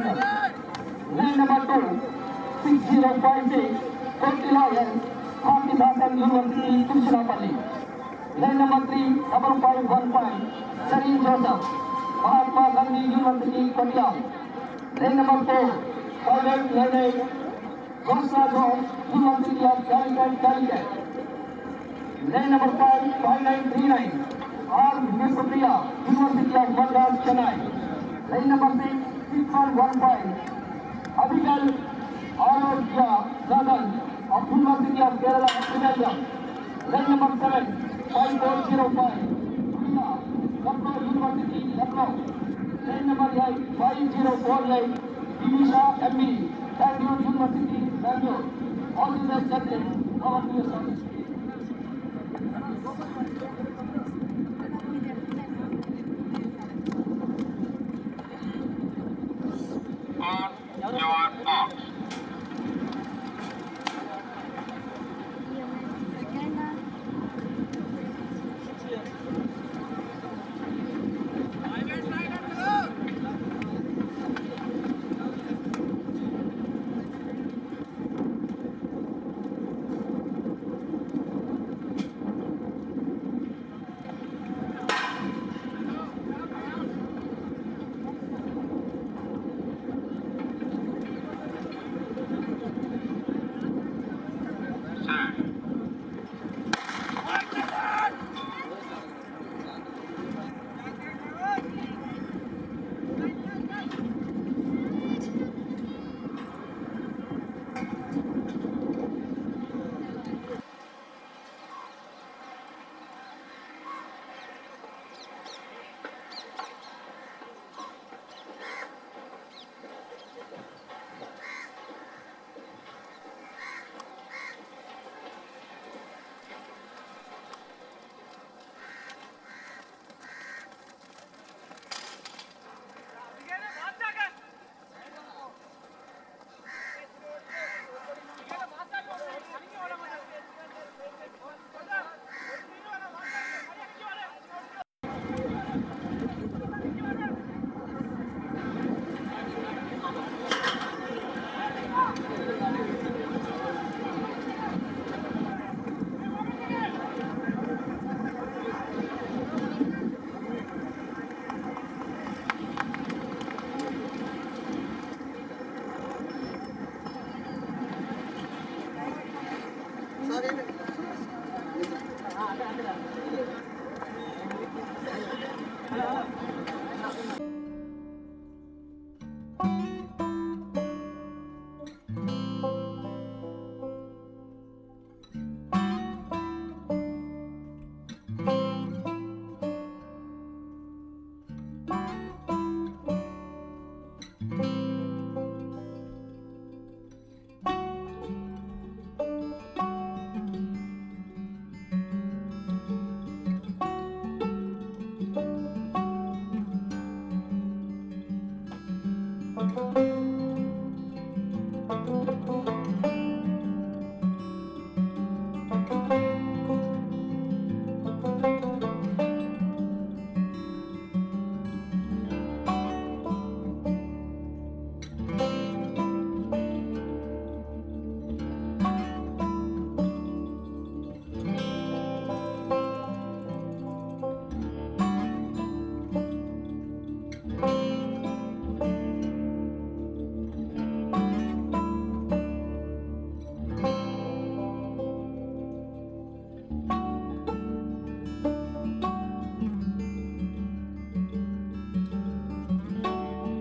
runners. Lane number 2, 6056, Kotilayan, Bharatinath University, Tiruchirappalli. Lane number 3, 5515, Sarin Joseph, Mahatma Gandhi University, Kottayam. Lane number 4, 5898, Gosra Jones, University of Calicut. Lane number 5, 5939, R. Vishwapriya, University of Madras, Chennai. Lane number 6, 6115, Abigail Arodia Gagan of University of Kerala, Trivandrum. Lane number 7, 5405, Priya, Lucknow University, Lucknow. Lane number 8, 5048, Divisha M.B., Bangalore University, Bangalore. All the best, Captain. Over to you, sir. On your marks.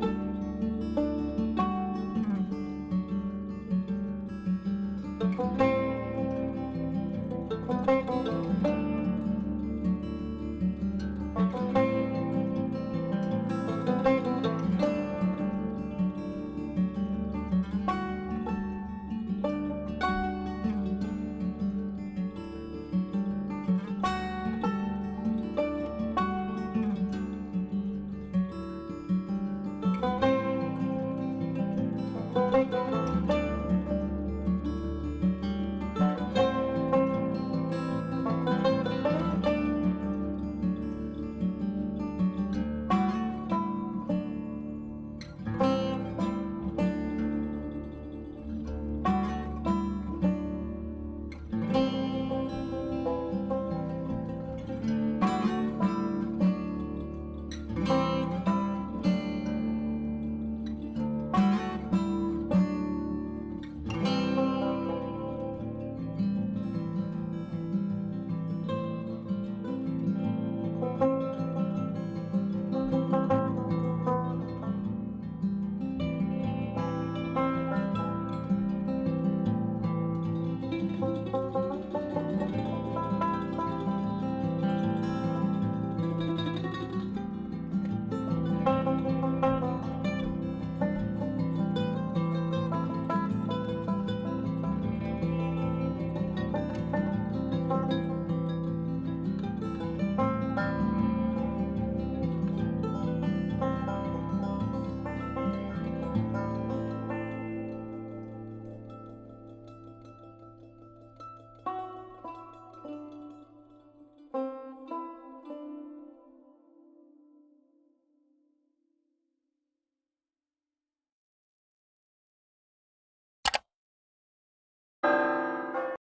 Thank you.